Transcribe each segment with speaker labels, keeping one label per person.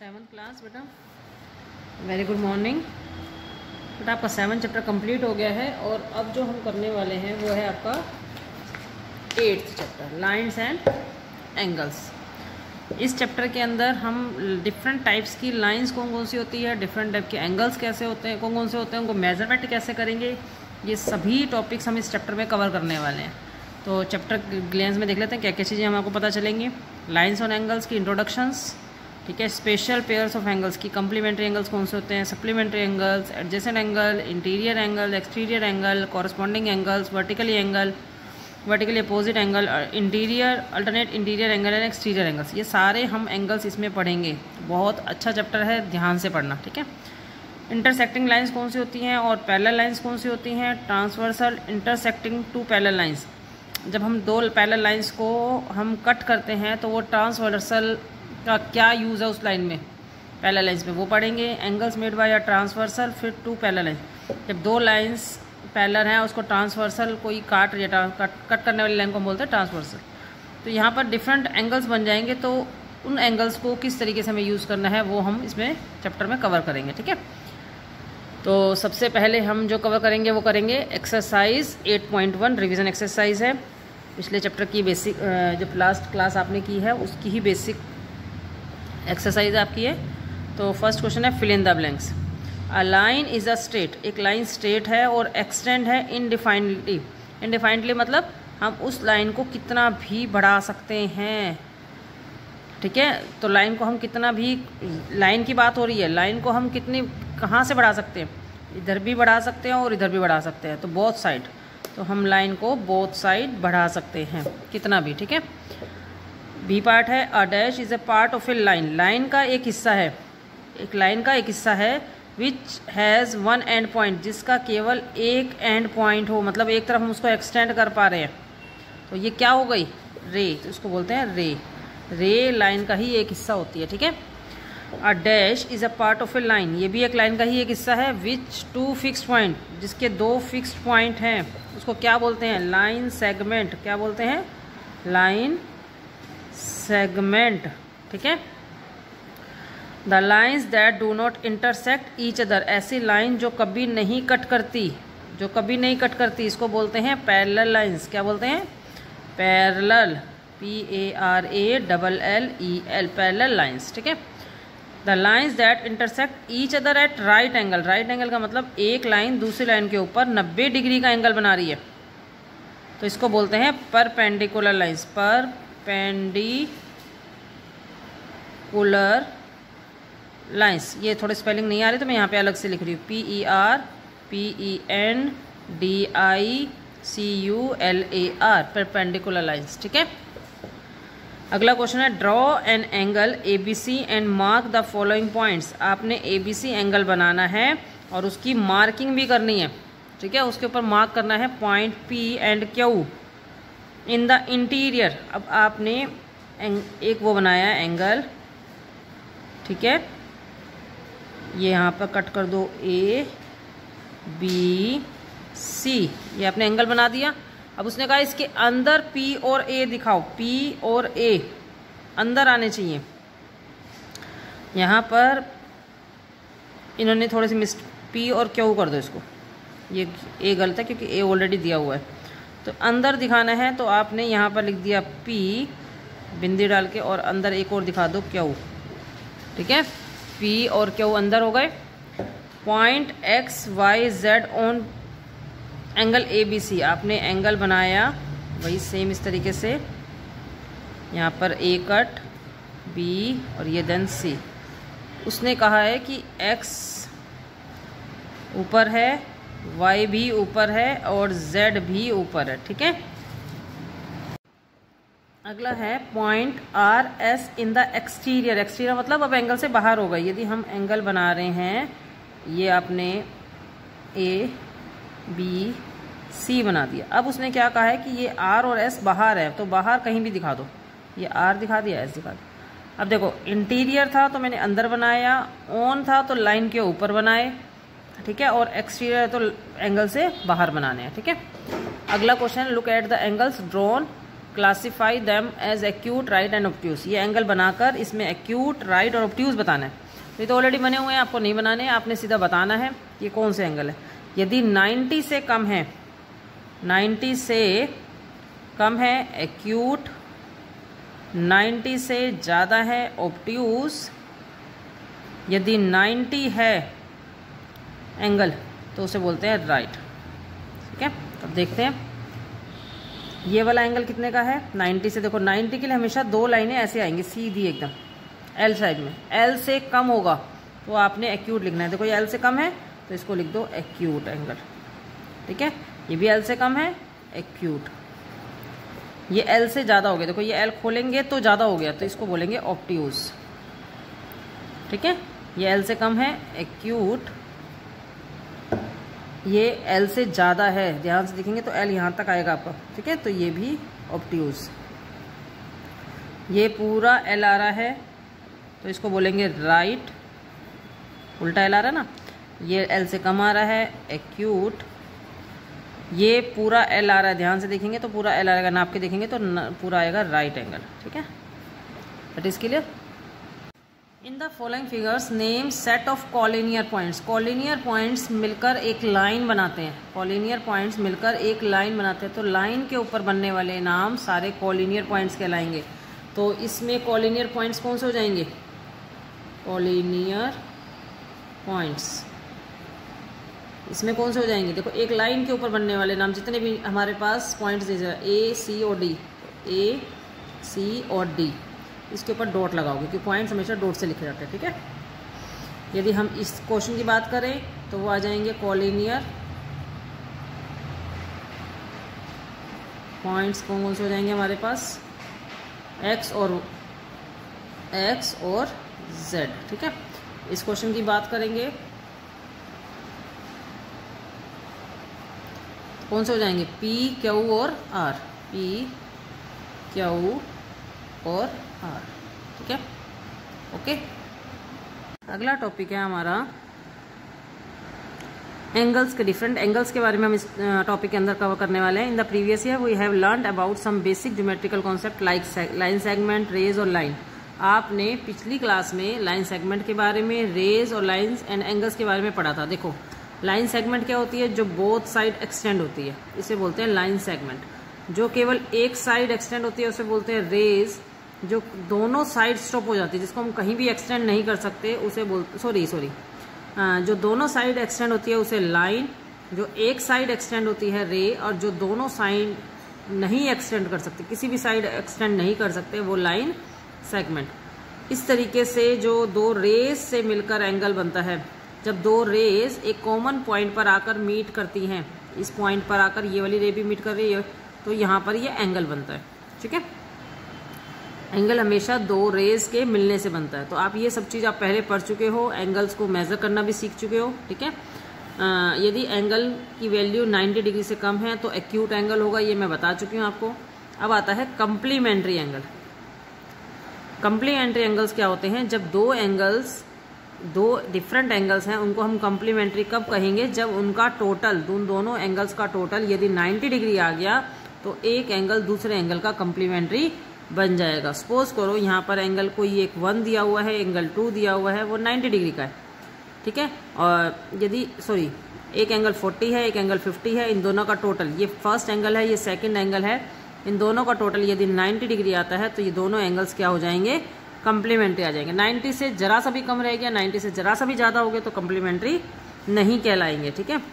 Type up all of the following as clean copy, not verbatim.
Speaker 1: 7th class बेटा, very good morning बेटा। आपका 7th चैप्टर कंप्लीट हो गया है और अब जो हम करने वाले हैं वो है आपका 8th chapter, lines and angles. इस चैप्टर के अंदर हम डिफरेंट टाइप्स की लाइंस कौन कौन सी होती है, डिफरेंट टाइप के एंगल्स कैसे होते हैं, कौन कौन से होते हैं, उनको मेजरमेंट कैसे करेंगे, ये सभी टॉपिक्स हम इस चैप्टर में कवर करने वाले हैं। तो चैप्टर ग्लेंस में देख लेते हैं क्या क्या चीज़ें हम आपको पता चलेंगी। लाइंस और एंगल्स की इंट्रोडक्शंस, ठीक है। स्पेशल पेयर्स ऑफ एंगल्स की कंप्लीमेंट्री एंगल्स कौन से होते हैं, supplementary angles, adjacent angle, interior angle, exterior angle, corresponding angles, vertically angle, vertically opposite angle, interior, alternate interior angle and exterior angles. ये सारे हम एंगल्स इसमें पढ़ेंगे। बहुत अच्छा चैप्टर है, ध्यान से पढ़ना, ठीक है। इंटरसेक्टिंग लाइंस कौन सी होती हैं और पैरेलल लाइंस कौन सी होती हैं। Transversal intersecting two parallel lines, जब हम दो पैरेलल लाइंस को हम कट करते हैं तो वो ट्रांसवर्सल का क्या यूज़ है उस लाइन में, पैरेलल लाइंस में, वो पढ़ेंगे। Angles made by a transversal for two parallel line, जब दो लाइंस पैरेलल हैं उसको ट्रांसवर्सल कोई कट करने वाली लाइन को हम बोलते हैं ट्रांसवर्सल। तो यहाँ पर डिफरेंट एंगल्स बन जाएंगे, तो उन एंगल्स को किस तरीके से हमें यूज़ करना है वो हम इसमें चैप्टर में कवर करेंगे, ठीक है। तो सबसे पहले हम जो कवर करेंगे वो करेंगे एक्सरसाइज 8.1, रिवीजन एक्सरसाइज है। पिछले चैप्टर की बेसिक जब लास्ट क्लास आपने की है उसकी ही बेसिक एक्सरसाइज आपकी है। तो फर्स्ट क्वेश्चन है fill in the blanks. A line is a straight, एक लाइन स्ट्रेट है और एक्सटेंड है इनडिफाइंडली। इनडिफाइंडली मतलब हम उस लाइन को कितना भी बढ़ा सकते हैं, ठीक है। तो लाइन को हम कितना भी, लाइन की बात हो रही है, लाइन को हम कितनी कहाँ से बढ़ा सकते हैं, इधर भी बढ़ा सकते हैं और इधर भी बढ़ा सकते हैं, तो बोथ साइड। तो हम लाइन को बोथ साइड बढ़ा सकते हैं कितना भी, ठीक है। बी पार्ट है a dash is a part of a line, line का एक हिस्सा है, एक लाइन का एक हिस्सा है which has one end point, जिसका केवल एक एंड पॉइंट हो, मतलब एक तरफ हम उसको एक्सटेंड कर पा रहे हैं, तो ये क्या हो गई, रे, तो इसको बोलते हैं रे। रे लाइन का ही एक हिस्सा होती है, ठीक है। A dash is a part of a line, ये भी एक लाइन का ही एक हिस्सा है विच टू फिक्स्ड पॉइंट, जिसके दो फिक्स्ड पॉइंट हैं, उसको क्या बोलते हैं, लाइन सेगमेंट। क्या बोलते हैं, लाइन सेगमेंट, ठीक है। The lines that do not intersect each other, ऐसी लाइन जो कभी नहीं कट करती, जो कभी नहीं कट करती, इसको बोलते हैं पैरेलल लाइन्स। क्या बोलते हैं, पैरेलल, PARALLEL, पैरेलल लाइन्स, ठीक है। The lines that intersect each other at right angle, right angle का मतलब एक लाइन दूसरी लाइन के ऊपर 90 डिग्री का एंगल बना रही है, तो इसको बोलते हैं परपेंडिकुलर लाइन्स। परपेंडिकुलर लाइन्स, ये थोड़े स्पेलिंग नहीं आ रही तो मैं यहाँ पे अलग से लिख रही हूँ, PERPENDICULAR, परपेंडिकुलर लाइन्स, ठीक है। अगला क्वेश्चन है draw an angle ABC and mark the following points. आपने ABC एंगल बनाना है और उसकी मार्किंग भी करनी है, ठीक है। उसके ऊपर मार्क करना है point P and Q in the interior. अब आपने एक वो बनाया है एंगल, ठीक है, ये यहाँ पर कट कर दो ABC, ये आपने एंगल बना दिया। अब उसने कहा इसके अंदर P और A दिखाओ, P और A अंदर आने चाहिए। यहाँ पर इन्होंने थोड़े से मिस, P और Q कर दो इसको, ये A गलत है क्योंकि A ऑलरेडी दिया हुआ है, तो अंदर दिखाना है तो आपने यहाँ पर लिख दिया P बिंदी डाल के और अंदर एक और दिखा दो Q, ठीक है। P और Q अंदर हो गए। Point XYZ on angle ABC, आपने एंगल बनाया वही सेम इस तरीके से, यहाँ पर A कट, B और ये देन C। उसने कहा है कि X ऊपर है, Y भी ऊपर है और Z भी ऊपर है, ठीक है। अगला है point RS in the exterior. Exterior मतलब अब एंगल से बाहर होगा। यदि हम एंगल बना रहे हैं, ये आपने ABC बना दिया, अब उसने क्या कहा है कि ये R और S बाहर है, तो बाहर कहीं भी दिखा दो, ये R दिखा दिया, S दिखा दिया। अब देखो इंटीरियर था तो मैंने अंदर बनाया, ऑन था तो लाइन के ऊपर बनाए, ठीक है, और एक्सटीरियर तो एंगल से बाहर बनाने हैं, ठीक है। अगला question, look at the angles drawn classify them as acute, right and obtuse. ये एंगल बनाकर इसमें एक्यूट, राइट और ऑब्ट्यूज बताना है। तो ये तो ऑलरेडी बने हुए हैं, आपको नहीं बनाने, आपने सीधा बताना है ये कौन से एंगल है। यदि 90 से कम है, 90 से कम है एक्यूट, 90 से ज़्यादा है ऑब्ट्यूज, यदि 90 है एंगल तो उसे बोलते हैं राइट। ठीक है, अब देखते हैं ये वाला एंगल कितने का है। 90 से, देखो 90 के लिए हमेशा दो लाइनें ऐसे आएंगी सीधी एकदम एल साइड में। एल से कम होगा तो आपने एक्यूट लिखना है। देखो ये एल से कम है तो इसको लिख दो एक्यूट एंगल। ठीक है, ये भी एल से कम है एक्यूट। ये एल से ज़्यादा हो गया, देखो ये एल खोलेंगे तो ज़्यादा हो गया तो इसको बोलेंगे ऑब्ट्यूज। ठीक है, ये एल से कम है एक्यूट, ये एल से ज़्यादा है, ध्यान से देखेंगे तो एल यहाँ तक आएगा आपका। ठीक है, तो ये भी ऑब्ट्यूज। ये पूरा एल आ रहा है तो इसको बोलेंगे राइट, उल्टा एल आ रहा है ना। ये एल से कम आ रहा है एक्यूट, ये पूरा एल आ रहा है, ध्यान से देखेंगे तो पूरा एल आएगा, नाप के देखेंगे तो पूरा आएगा राइट एंगल। ठीक है, that is clear. In the following figures name set of collinear points. Collinear points मिलकर एक लाइन बनाते हैं, कॉलिनियर पॉइंट्स मिलकर एक लाइन बनाते हैं, तो लाइन के ऊपर बनने वाले नाम सारे कॉलिनियर पॉइंट्स कहलाएंगे। तो इसमें कॉलिनियर पॉइंट्स कौन से हो जाएंगे, कॉलिनियर पॉइंट्स इसमें कौन से हो जाएंगे, देखो एक लाइन के ऊपर बनने वाले नाम जितने भी हमारे पास पॉइंट्स दे जाए, ए सी और डी, ए सी और डी, इसके ऊपर डॉट लगाओगे क्योंकि पॉइंट्स हमेशा डॉट से लिखे जाते हैं। ठीक है, यदि हम इस क्वेश्चन की बात करें तो वो आ जाएंगे कॉलिनियर पॉइंट्स कौन कौन से हो जाएंगे हमारे पास, एक्स और जेड। ठीक है, इस क्वेश्चन की बात करेंगे कौन से हो जाएंगे, पी क्यू और आर, पी क्यू और आर। ठीक है, ओके। अगला टॉपिक है हमारा एंगल्स के, डिफरेंट एंगल्स के बारे में हम इस टॉपिक के अंदर कवर करने वाले हैं। In the previous year we have learned about some basic geometrical concept like line segment, rays और लाइन। आपने पिछली क्लास में लाइन सेगमेंट के बारे में, रेज और लाइंस एंड एंगल्स के बारे में पढ़ा था। देखो लाइन सेगमेंट क्या होती है, जो बोथ साइड एक्सटेंड होती है, इसे बोलते हैं लाइन सेगमेंट। जो केवल एक साइड एक्सटेंड होती है उसे बोलते हैं रेज। जो दोनों साइड स्टॉप हो जाती है, जिसको हम कहीं भी एक्सटेंड नहीं कर सकते उसे जो दोनों साइड एक्सटेंड होती है उसे लाइन। जो एक साइड एक्सटेंड होती है रे, और जो दोनों साइड नहीं एक्सटेंड कर सकते, किसी भी साइड एक्सटेंड नहीं कर सकते, वो लाइन सेगमेंट। इस तरीके से जो दो रेज से मिलकर एंगल बनता है, जब दो रेज एक कॉमन पॉइंट पर आकर मीट करती हैं, इस पॉइंट पर आकर ये वाली रे भी मीट कर रही है, तो यहाँ पर ये एंगल बनता है। ठीक है, एंगल हमेशा दो रेज के मिलने से बनता है। तो आप ये सब चीज़ आप पहले पढ़ चुके हो, एंगल्स को मेजर करना भी सीख चुके हो। ठीक है, यदि एंगल की वैल्यू 90 डिग्री से कम है तो एक्यूट एंगल होगा, ये मैं बता चुकी हूँ आपको। अब आता है कम्प्लीमेंट्री एंगल। कम्प्लीमेंट्री एंगल्स क्या होते हैं, जब दो डिफरेंट एंगल्स हैं उनको हम कम्प्लीमेंट्री कब कहेंगे, जब उनका टोटल, दोनों एंगल्स का टोटल यदि 90 डिग्री आ गया तो एक एंगल दूसरे एंगल का कम्प्लीमेंट्री बन जाएगा। सपोज करो यहाँ पर एंगल कोई एक 1 दिया हुआ है, एंगल 2 दिया हुआ है, वो 90 डिग्री का है। ठीक है, और यदि एक एंगल 40 है, एक एंगल 50 है, इन दोनों का टोटल, ये फर्स्ट एंगल है, ये सेकंड एंगल है, इन दोनों का टोटल यदि 90 डिग्री आता है तो ये दोनों एंगल्स क्या हो जाएंगे, कम्प्लीमेंट्री आ जाएंगे। 90 से जरा सा भी कम रह गया, 90 से जरा सा भी ज़्यादा हो गया तो कम्प्लीमेंट्री नहीं कहलाएंगे। ठीक है,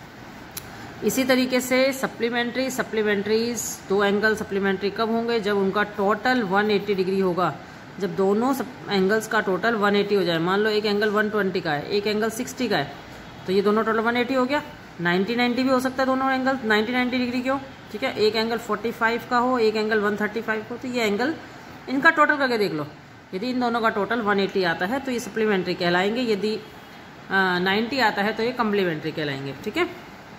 Speaker 1: इसी तरीके से सप्लीमेंट्रीज, दो एंगल सप्लीमेंट्री कब होंगे, जब उनका टोटल 180 डिग्री होगा। जब दोनों एंगल्स का टोटल 180 हो जाए, मान लो एक एंगल 120 का है, एक एंगल 60 का है, तो ये दोनों टोटल 180 हो गया। 90 भी हो सकता है, दोनों एंगल 90 डिग्री के हो। ठीक है, एक एंगल 45 का हो, एक एंगल 135 हो, तो ये एंगल इनका टोटल करके देख लो। यदि इन दोनों का टोटल 180 आता है तो ये सप्लीमेंट्री कहलाएंगे, यदि 90 आता है तो ये कम्प्लीमेंट्री कहलाएंगे। ठीक है,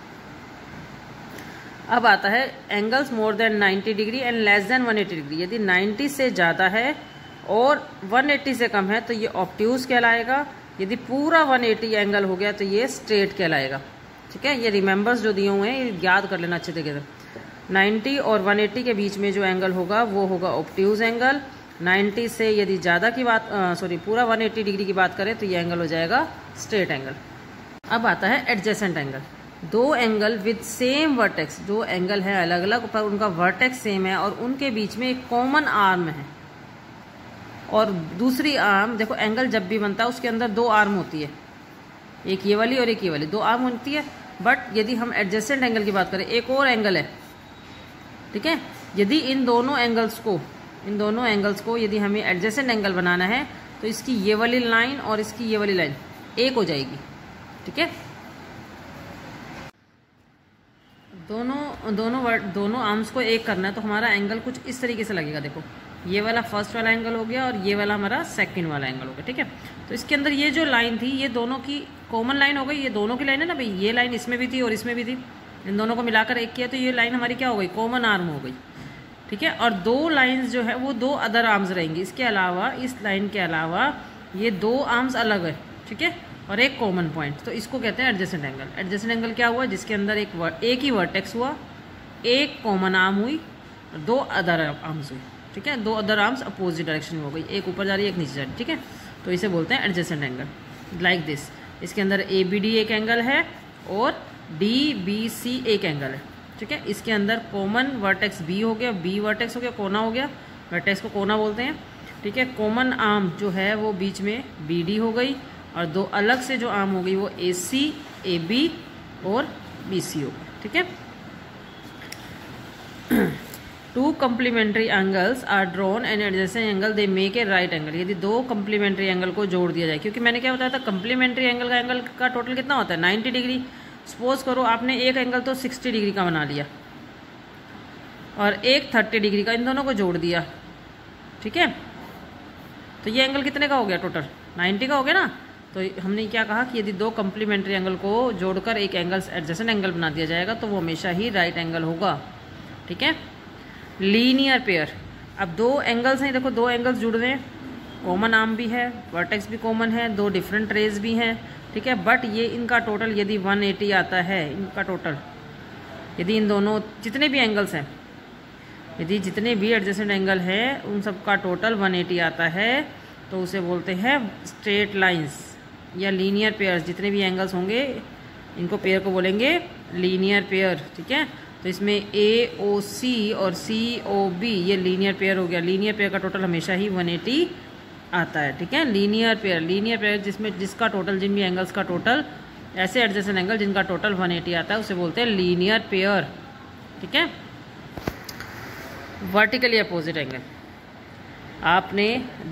Speaker 1: अब आता है angles more than 90 degree and less than 180 degree. यदि 90 से ज़्यादा है और 180 से कम है तो ये ऑब्ट्यूज कहलाएगा। यदि पूरा 180 एंगल हो गया तो ये स्ट्रेट कहलाएगा। ठीक है, ये रिमेंबर्स जो दिए हुए हैं ये याद कर लेना अच्छे तरीके से। 90 और 180 के बीच में जो एंगल होगा वो होगा ऑब्ट्यूज एंगल। 90 से यदि ज़्यादा की बात पूरा 180 डिग्री की बात करें तो ये एंगल हो जाएगा स्ट्रेट एंगल। अब आता है एडजेसेंट एंगल। दो एंगल विद सेम वर्टेक्स, दो एंगल है अलग अलग पर उनका वर्टेक्स सेम है और उनके बीच में एक कॉमन आर्म है और दूसरी आर्म, देखो एंगल जब भी बनता है उसके अंदर दो आर्म होती है, एक ये वाली और एक ये वाली, दो आर्म होती है। बट यदि हम एडजेसेंट एंगल की बात करें, एक और एंगल है, ठीक है। यदि इन दोनों एंगल्स को यदि हमें एडजेसेंट एंगल बनाना है तो इसकी ये वाली लाइन और इसकी ये वाली लाइन एक हो जाएगी, ठीक है। दोनों आर्म्स को एक करना है तो हमारा एंगल कुछ इस तरीके से लगेगा। देखो ये वाला फर्स्ट वाला एंगल हो गया और ये वाला हमारा सेकंड वाला एंगल हो गया, ठीक है। तो इसके अंदर ये जो लाइन थी ये दोनों की कॉमन लाइन हो गई, ये दोनों की लाइन है ना भाई, ये लाइन इसमें भी थी और इसमें भी थी, इन दोनों को मिलाकर एक किया तो ये लाइन हमारी क्या हो गई, कॉमन आर्म हो गई, ठीक है। और दो लाइंस जो है वो दो अदर आर्म्स रहेंगी, इसके अलावा इस लाइन के अलावा ये दो आर्म्स अलग है, ठीक है, और एक कॉमन पॉइंट, तो इसको कहते हैं एडजेसेंट एंगल। एडजेसेंट एंगल क्या हुआ, जिसके अंदर एक ही वर्टेक्स हुआ, एक कॉमन आर्म हुई और दो अदर आर्म्स हुई, ठीक है। दो अदर आर्म्स अपोजिट डायरेक्शन में हो गई, एक ऊपर जा रही है एक नीचे जा रही है, ठीक है। तो इसे बोलते हैं एडजेसेंट एंगल। लाइक दिस, इसके अंदर ABD एक एंगल है और DBC एक एंगल है, ठीक है। इसके अंदर कॉमन वर्टेक्स B हो गया, B वर्टेक्स हो गया, कोना हो गया, वर्टेक्स को कोना बोलते हैं, ठीक है। कॉमन आर्म जो है वो बीच में BD हो गई और दो अलग से जो आर्म हो गई वो AC, AB और BC हो गई, ठीक है। Two complementary angles are drawn and adjacent angle they make a right angle. यदि दो कम्प्लीमेंट्री एंगल को जोड़ दिया जाए, क्योंकि मैंने क्या बताया था, कम्प्लीमेंट्री एंगल का टोटल कितना होता है 90 डिग्री। सपोज करो आपने एक एंगल तो 60 डिग्री का बना लिया और एक 30 डिग्री का, इन दोनों को जोड़ दिया, ठीक है। तो ये एंगल कितने का हो गया, टोटल 90 का हो गया ना। तो हमने क्या कहा कि यदि दो कम्प्लीमेंट्री एंगल को जोड़कर एक एंगल एडजेसेंट एंगल बना दिया जाएगा तो वो हमेशा ही राइट एंगल होगा, ठीक है। लीनियर पेयर, अब दो एंगल्स हैं, देखो दो एंगल्स जुड़ रहे हैं, कॉमन आर्म भी है, वर्टेक्स भी कॉमन है, दो डिफरेंट रेज भी हैं, ठीक है। बट ये इनका टोटल यदि 180 आता है, इनका टोटल यदि इन दोनों जितने भी एंगल्स हैं, यदि जितने भी एडजेसेंट एंगल है उन सब का टोटल 180 आता है तो उसे बोलते हैं स्ट्रेट लाइंस या लीनियर पेयर्स। जितने भी एंगल्स होंगे इनको पेयर को बोलेंगे लीनियर पेयर, ठीक है। तो इसमें AOC और COB ये लीनियर पेयर हो गया। लीनियर पेयर का टोटल हमेशा ही 180 आता है, ठीक है। लीनियर पेयर जिसका टोटल, जिन भी एंगल्स का टोटल, ऐसे एडजेसेंट एंगल जिनका टोटल 180 आता है उसे बोलते हैं लीनियर पेयर, ठीक है। वर्टिकली अपोजिट एंगल, आपने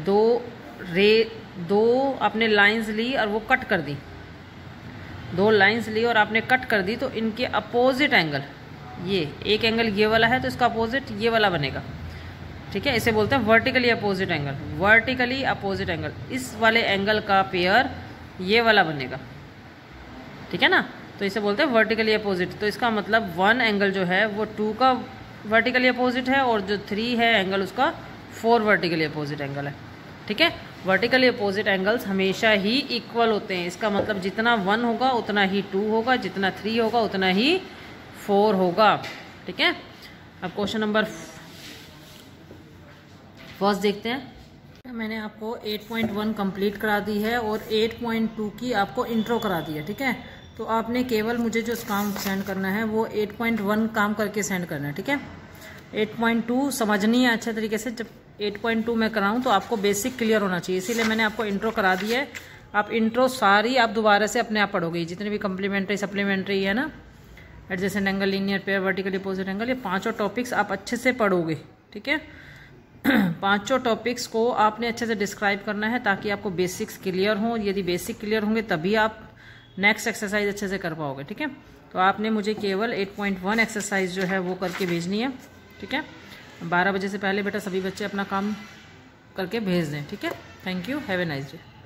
Speaker 1: दो आपने लाइंस ली और वो कट कर दी, दो लाइंस ली और आपने कट कर दी, तो इनके अपोजिट एंगल, ये एक एंगल ये वाला है तो इसका अपोजिट ये वाला बनेगा, ठीक है। इसे बोलते हैं vertically opposite angle. Vertically opposite angle, इस वाले एंगल का पेयर ये वाला बनेगा, ठीक है ना। तो इसे बोलते हैं वर्टिकली अपोजिट। तो इसका मतलब 1 एंगल जो है वो 2 का वर्टिकली अपोजिट है और जो 3 है एंगल उसका 4 वर्टिकली अपोजिट एंगल है, ठीक है। वर्टिकली अपोजिट एंगल्स हमेशा ही इक्वल होते हैं। इसका मतलब जितना 1 होगा उतना ही 2 होगा, जितना 3 होगा उतना ही 4 होगा, ठीक है। अब क्वेश्चन नंबर फर्स्ट देखते हैं। मैंने आपको 8.1 कंप्लीट करा दी है और 8.2 की आपको इंट्रो करा दी है, ठीक है। तो आपने केवल मुझे जो काम सेंड करना है वो 8.1 काम करके सेंड करना है, ठीक है। 8.2 समझनी है अच्छे तरीके से। जब 8.2 मैं कराऊँ तो आपको बेसिक क्लियर होना चाहिए, इसीलिए मैंने आपको इंट्रो करा दी है। आप इंट्रो सारी आप दोबारा से अपने आप पढ़ोगे, जितने भी कम्प्लीमेंट्री सप्लीमेंट्री है ना, adjacent angle, linear pair, vertically opposite angle, ये पांचों टॉपिक्स आप अच्छे से पढ़ोगे, ठीक है। पांचों टॉपिक्स को आपने अच्छे से डिस्क्राइब करना है ताकि आपको बेसिक्स क्लियर हो। यदि बेसिक क्लियर होंगे तभी आप नेक्स्ट एक्सरसाइज अच्छे से कर पाओगे, ठीक है। तो आपने मुझे केवल 8.1 एक्सरसाइज जो है वो करके भेजनी है, ठीक है। 12 बजे से पहले बेटा सभी बच्चे अपना काम करके भेज दें, ठीक है। Thank you, have a nice day.